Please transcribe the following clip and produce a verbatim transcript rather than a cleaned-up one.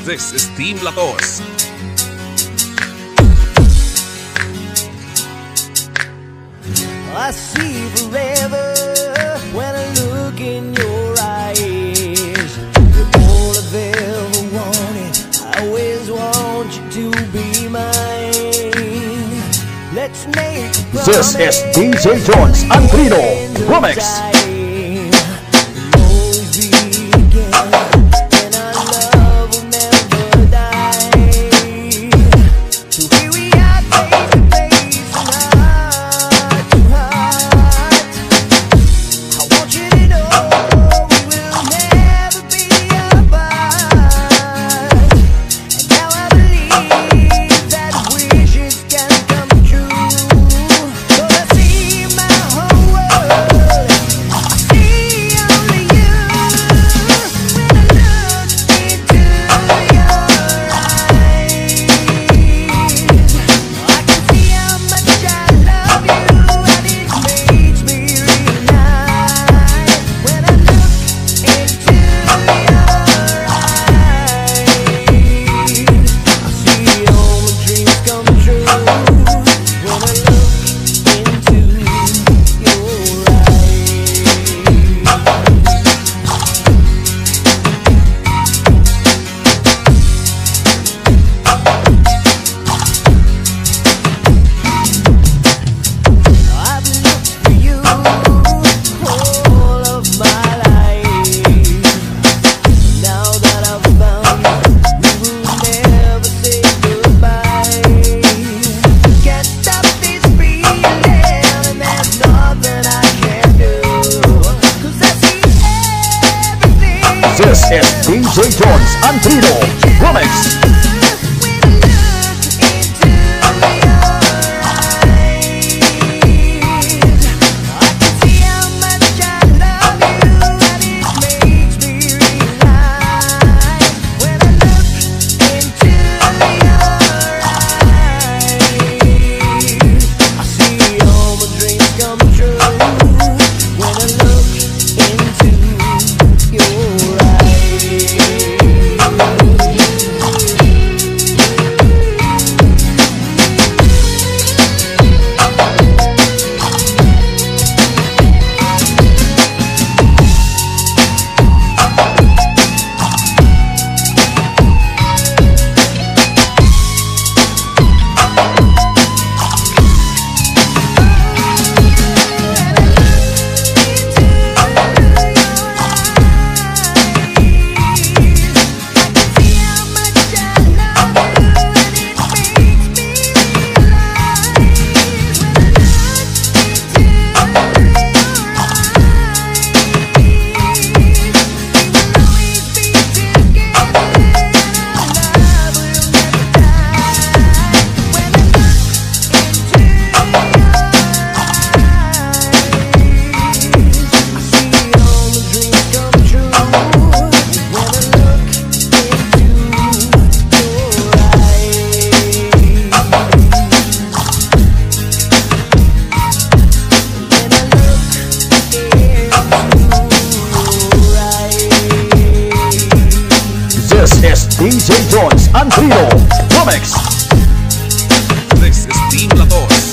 This is Team Latos. I see forever when I look in your eyes. You're all I've ever wanted. I always want you to be mine. Let's make a promise. This is D J Jones Antrino Remix. This is D J Jones Antrino Remix. This is D J Jones Antrino Remix. This is Team Latos.